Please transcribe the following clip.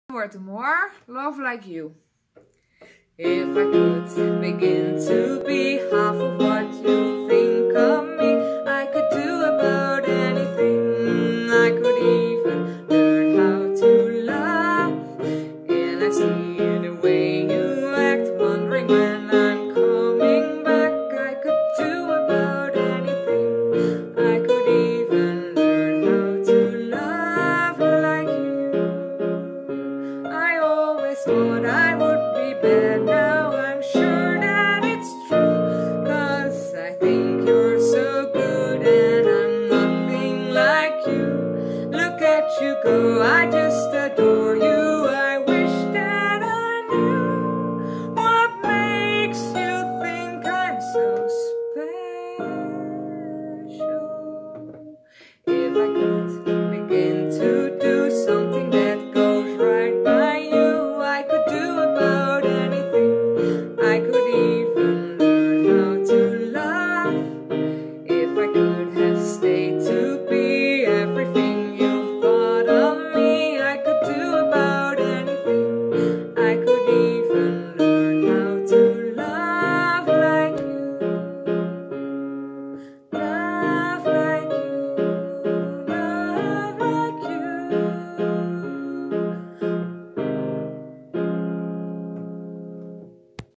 Word more, love like you. If I could begin to be half of what you think of me, I could do about anything. I could even learn how to love. And I see the way you act, wondering when I'm coming back. I could do about anything. I could even learn how to love like you. I always thought I would be better.